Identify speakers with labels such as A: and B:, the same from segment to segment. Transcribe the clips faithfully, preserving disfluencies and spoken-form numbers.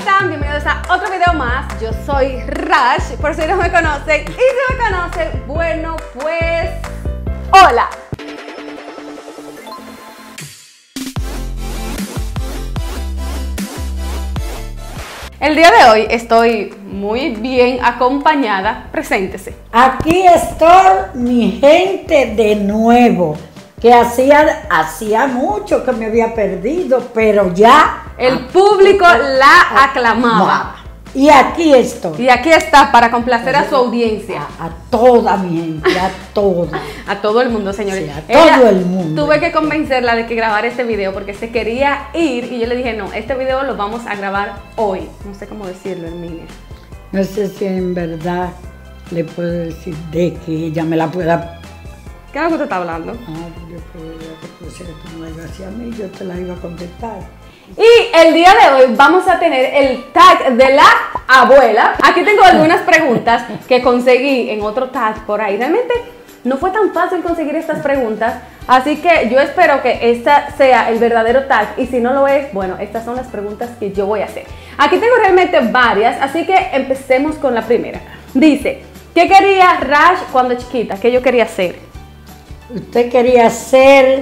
A: están? Bienvenidos a otro video más. Yo soy Rash, por si no me conocen. Y si me conocen, bueno pues... ¡Hola! El día de hoy estoy muy bien acompañada. Preséntese.
B: Aquí estoy, mi gente, de nuevo. Que hacía, hacía mucho que me había perdido, pero ya...
A: El público la aclamaba.
B: Y aquí estoy.
A: Y aquí está para complacer a su audiencia.
B: A, a toda mi gente, a toda.
A: A todo el mundo, señores.
B: Sí, a todo
A: Ella,
B: el mundo.
A: Tuve que convencerla de que grabara este video porque se quería ir y yo le dije, no, este video lo vamos a grabar hoy. No sé cómo decirlo, Herminia.
B: No sé si en verdad le puedo decir de que ella me la pueda...
A: ¿Qué es lo que usted está hablando?
B: Ah, yo podría que tú me la ibas a mí, yo te la iba a contestar.
A: Y el día de hoy vamos a tener el tag de la abuela. Aquí tengo algunas preguntas que conseguí en otro tag por ahí. Realmente no fue tan fácil conseguir estas preguntas, así que yo espero que esta sea el verdadero tag. Y si no lo es, bueno, estas son las preguntas que yo voy a hacer. Aquí tengo realmente varias, así que empecemos con la primera. Dice, ¿qué quería Rash cuando chiquita? ¿Qué yo quería hacer?
B: Usted quería ser...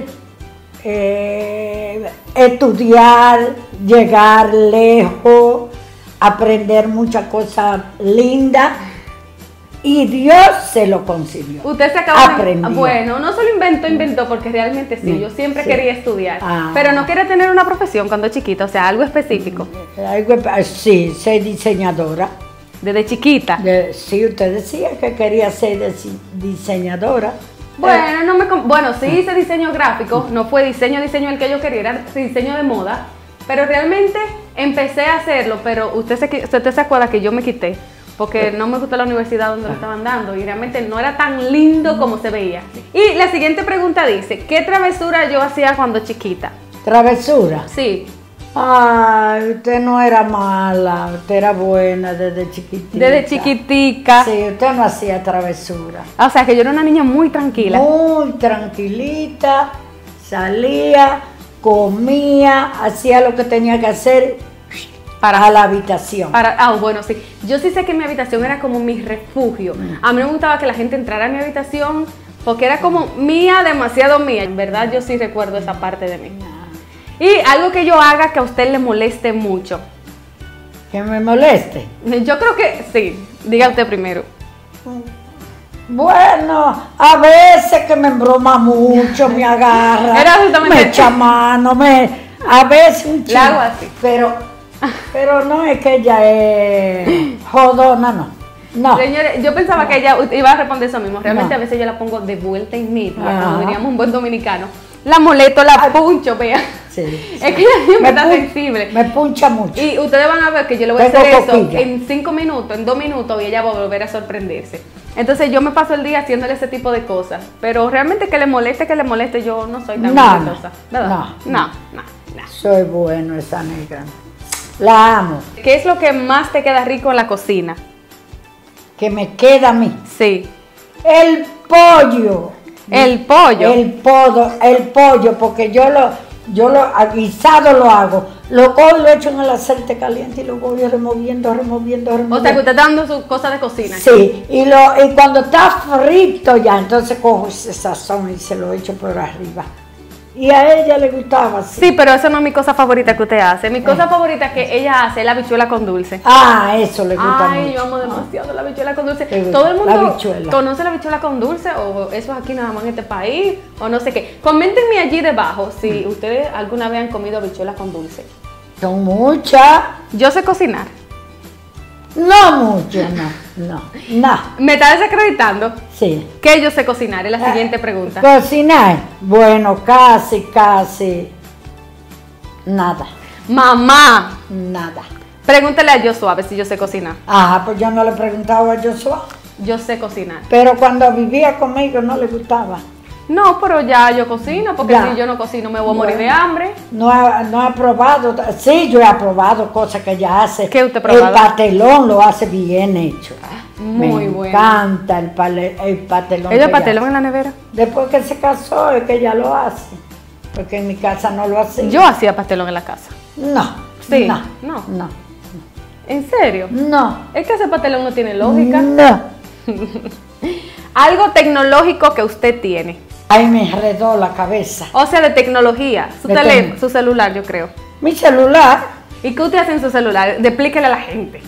B: Eh, estudiar, llegar lejos, aprender muchas cosas lindas y Dios se lo consiguió.
A: Usted se acaba
B: de...
A: Bueno, no solo inventó, inventó porque realmente sí, yo siempre sí. quería estudiar, ah. pero no quería tener una profesión cuando chiquita, o sea, algo específico.
B: Algo, sí, ser diseñadora.
A: ¿Desde chiquita?
B: De, sí, usted decía que quería ser diseñadora.
A: Bueno, no me, bueno, sí hice diseño gráfico, no fue diseño, diseño el que yo quería, era diseño de moda, pero realmente empecé a hacerlo, pero usted se, usted se acuerda que yo me quité, porque no me gustó la universidad donde lo estaban dando y realmente no era tan lindo como se veía. Y la siguiente pregunta dice, ¿qué travesura yo hacía cuando chiquita?
B: ¿Travesura?
A: Sí.
B: Ay, usted no era mala, usted era buena desde chiquitita.
A: Desde chiquitica.
B: Sí, usted no hacía travesura.
A: O sea, que yo era una niña muy tranquila.
B: Muy tranquilita, salía, comía, hacía lo que tenía que hacer para a la habitación.
A: Para, ah, bueno, sí. Yo sí sé que mi habitación era como mi refugio. Mm. A mí no me gustaba que la gente entrara a mi habitación porque era como mía, demasiado mía. En verdad, yo sí recuerdo esa parte de mí. Y algo que yo haga que a usted le moleste mucho.
B: ¿Que me moleste?
A: Yo creo que sí. Diga usted primero.
B: Bueno, a veces que me embroma mucho, me agarra,
A: Era justamente
B: me echa mano, me, a veces un
A: chico. Hago así.
B: Pero, pero no es que ella es jodona, no. No.
A: Señores, yo pensaba que ella iba a responder eso mismo. Realmente no. A veces yo la pongo de vuelta en mí, como diríamos un buen dominicano. La molesto, la puncho, vea. Sí, sí. Es que ella siempre está sensible.
B: Me puncha mucho.
A: Y ustedes van a ver que yo le voy Tengo a hacer coquilla. Eso en cinco minutos, en dos minutos, y ella va a volver a sorprenderse. Entonces yo me paso el día haciéndole ese tipo de cosas. Pero realmente que le moleste, que le moleste, yo no soy tan
B: no,
A: molesta, ¿verdad?
B: No,
A: no, no, no.
B: Soy bueno esa negra. La amo.
A: ¿Qué es lo que más te queda rico en la cocina?
B: Que me queda a mí.
A: Sí.
B: El pollo.
A: El pollo.
B: El pollo, el pollo, porque yo lo, yo lo guisado lo hago. Lo cojo y lo echo en el aceite caliente y lo voy removiendo, removiendo, removiendo.
A: O sea, que usted está dando sus cosas de cocina.
B: Sí, y, lo, y cuando está frito ya, entonces cojo ese sazón y se lo echo por arriba. Y a ella le gustaba así.
A: Sí, pero esa no es mi cosa favorita que usted hace. Mi cosa eh. favorita que ella hace es la habichuela con dulce.
B: Ah, eso le gusta
A: Ay,
B: mucho.
A: Ay, yo amo demasiado ah. la habichuela con dulce. Todo el mundo
B: la
A: conoce la habichuela con dulce o eso es aquí nada más en este país o no sé qué. Coméntenme allí debajo si mm. ustedes alguna vez han comido habichuela con dulce.
B: Son muchas.
A: Yo sé cocinar.
B: No mucho, no, no, no.
A: ¿Me está desacreditando?
B: Sí.
A: ¿Qué yo sé cocinar? Es la siguiente pregunta.
B: ¿Cocinar? Bueno, casi, casi, nada.
A: Mamá.
B: Nada.
A: Pregúntale a Joshua a ver si yo sé cocinar.
B: Ah, pues yo no le preguntaba a Joshua.
A: Yo sé cocinar.
B: Pero cuando vivía conmigo no le gustaba.
A: No, pero ya yo cocino, porque ya. Si yo no cocino me voy a morir bueno, de hambre.
B: No ha, no ha probado, sí, yo he probado cosas que ella hace.
A: ¿Qué usted ha probado?
B: El patelón lo hace bien hecho.
A: Muy
B: me
A: bueno.
B: Me encanta el, pale, el patelón.
A: ¿Ella patelón en la nevera?
B: Después que se casó es que ella lo hace, porque en mi casa no lo hace.
A: Yo hacía pastelón en la casa.
B: No,
A: sí,
B: no,
A: no.
B: no.
A: ¿En serio?
B: No.
A: Es que ese pastelón no tiene lógica.
B: No.
A: Algo tecnológico que usted tiene.
B: Ahí me enredó la cabeza.
A: O sea, de tecnología. Su,
B: De
A: tele,
B: tecno-
A: su celular, yo creo.
B: Mi celular,
A: ¿Y qué usted hace en su celular? Explíquele a la gente.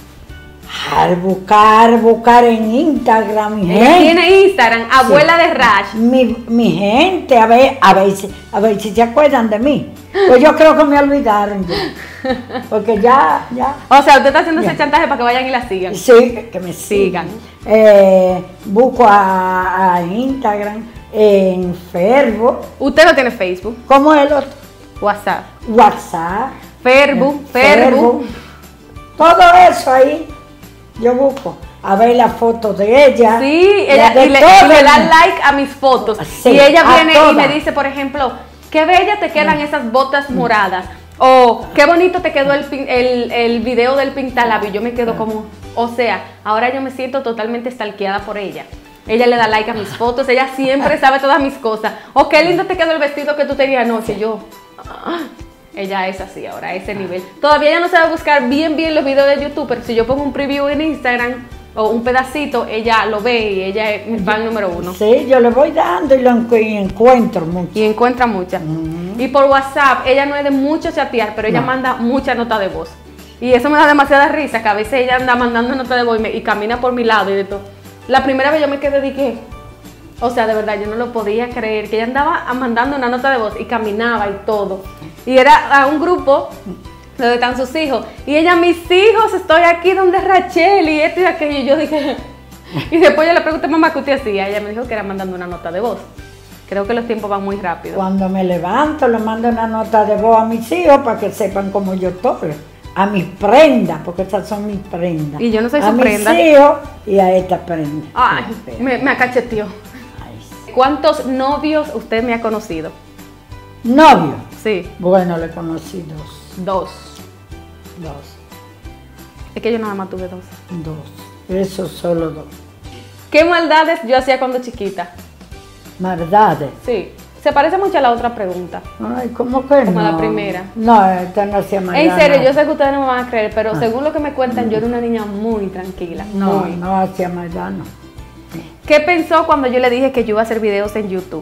B: al buscar, buscar en Instagram, mi
A: Ella
B: gente.
A: tiene Instagram, abuela de Rash.
B: Mi, mi gente, a ver, a ver, si, a ver si se acuerdan de mí. Pues yo creo que me olvidaron ya. Porque ya, ya.
A: O sea, usted está haciendo
B: Ya.
A: ese chantaje para que vayan y la sigan.
B: Sí, que me sigan. Eh, busco a, a Instagram, en Facebook.
A: Usted no tiene Facebook,
B: ¿Cómo es el otro?
A: WhatsApp,
B: WhatsApp.
A: Facebook,
B: Facebook.
A: Facebook.
B: Todo eso ahí yo busco. A ver la foto de ella.
A: Sí,
B: la
A: ella,
B: de
A: y, le,
B: todo
A: y le
B: el
A: da
B: mundo.
A: like a mis fotos.
B: Sí,
A: y ella
B: a
A: viene y
B: todas.
A: me dice, por ejemplo, qué bella te quedan esas botas moradas. O qué bonito te quedó el, pin- el, el video del pintalabio. Yo me quedo como, o sea, ahora yo me siento totalmente stalkeada por ella. Ella le da like a mis fotos, ella siempre sabe todas mis cosas. O qué lindo te quedó el vestido que tú tenías anoche. Yo, ah, ella es así ahora, a ese nivel. Todavía ella no sabe buscar bien bien los videos de YouTube, pero si yo pongo un preview en Instagram o un pedacito, ella lo ve y ella es mi fan número uno.
B: Sí, yo le voy dando y lo encu- y encuentro mucho.
A: Y encuentra muchas. Y por WhatsApp, ella no es de mucho chatear, pero ella
B: No.
A: manda mucha nota de voz. Y eso me da demasiada risa, que a veces ella anda mandando nota de voz y, me- y camina por mi lado y de todo. La primera vez yo me quedé de que, o sea, de verdad, yo no lo podía creer, que ella andaba mandando una nota de voz y caminaba y todo. Y era a un grupo donde están sus hijos. Y ella, mis hijos, estoy aquí donde Rachel y esto y aquello. Y yo dije, y después yo le pregunté, mamá, ¿qué usted hacía? Ella me dijo que era mandando una nota de voz. Creo que los tiempos van muy rápido.
B: Cuando me levanto, le mando una nota de voz a mis hijos para que sepan cómo yo estoy. A mis prendas, porque estas son mis prendas.
A: Y yo no soy
B: a
A: su prenda.
B: A mis hijos y a esta prenda.
A: Ay, me, me acacheteó.
B: Ay, sí.
A: ¿Cuántos novios usted me ha conocido?
B: Novio.
A: Sí,
B: Bueno, le conocí dos.
A: dos.
B: Dos.
A: Es que yo nada más tuve dos.
B: Dos. Eso solo dos.
A: ¿Qué maldades yo hacía cuando chiquita?
B: Maldades.
A: Sí, se parece mucho a la otra pregunta.
B: Ay, ¿cómo que
A: Como
B: no?
A: la primera.
B: No, esta no hacía maldad.
A: En serio,
B: no.
A: yo sé que ustedes no me van a creer, pero
B: Ah.
A: según lo que me cuentan, yo era una niña muy tranquila.
B: No,
A: muy.
B: no hacía maldad, no.
A: ¿Qué pensó cuando yo le dije que yo iba a hacer videos en YouTube?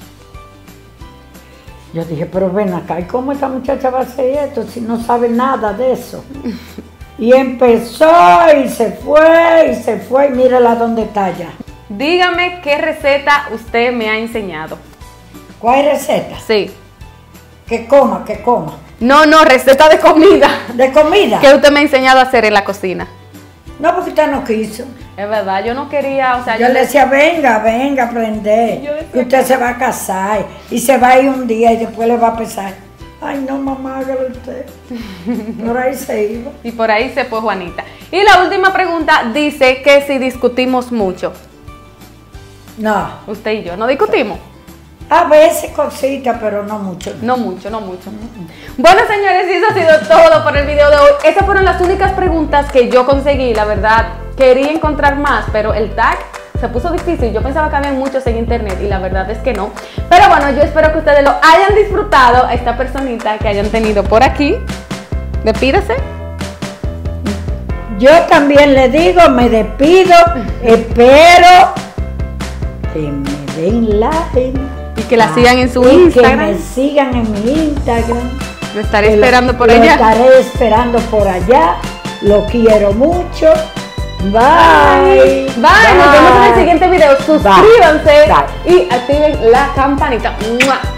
B: Yo dije, pero ven acá, ¿y cómo esta muchacha va a hacer esto si no sabe nada de eso? Y empezó y se fue y se fue y mírala dónde está ya.
A: Dígame qué receta usted me ha enseñado.
B: ¿Cuál receta?
A: Sí.
B: Que coma, que coma.
A: No, no, receta de comida.
B: ¿De comida?
A: ¿Qué usted me ha enseñado a hacer en la cocina?
B: No, porque usted no quiso.
A: Es verdad, yo no quería, o sea,
B: Yo le decía, venga, venga, aprender.
A: Yo decía
B: Que usted se va a casar y se va a ir un día y después le va a pesar. Ay, no, mamá, hágalo usted. Por ahí se iba.
A: Y por ahí se fue Juanita. Y la última pregunta dice que si discutimos mucho.
B: No,
A: Usted y yo, ¿no discutimos?
B: a veces cosita, pero no mucho.
A: No mucho, no mucho. Bueno, señores, eso ha sido todo por el video de hoy. Esas fueron las únicas preguntas que yo conseguí, la verdad. Quería encontrar más, pero el tag se puso difícil. Yo pensaba que había muchos en internet y la verdad es que no. Pero bueno, yo espero que ustedes lo hayan disfrutado, a esta personita que hayan tenido por aquí. Despídase.
B: Yo también le digo, me despido, espero que me den like.
A: Y que la sigan en su
B: y
A: Instagram.
B: que me sigan en mi Instagram.
A: Lo estaré
B: Que lo-
A: esperando por
B: lo
A: allá.
B: estaré esperando por allá. Lo quiero mucho. Bye.
A: Bye, nos vemos en el siguiente video. Suscríbanse
B: Bye.
A: y activen la campanita. ¡Mua!